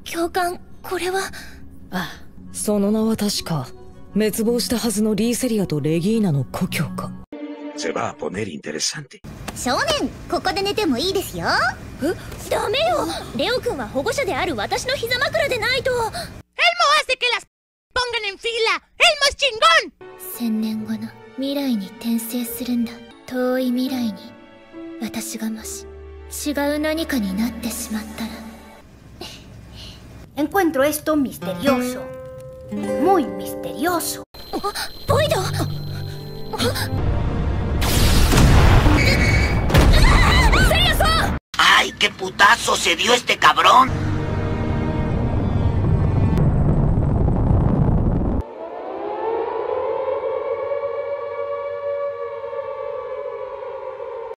教官、これは。 あ、その名は確か滅亡したはずのリーセリアとレギーナの故郷か。 Se va a poner interesante。 少年、ここで寝てもいいですよ。ダメよ。レオ君は保護者である私の膝枕でないと。 Elmo hace que las pongan en fila. Elmo es chingón。 1000年後の未来に転生するんだ。遠い未来に私がもし違う何かになってしまったら。 Encuentro esto misterioso. Muy misterioso. ¡Boido! ¡Ay, qué putazo se dio este cabrón!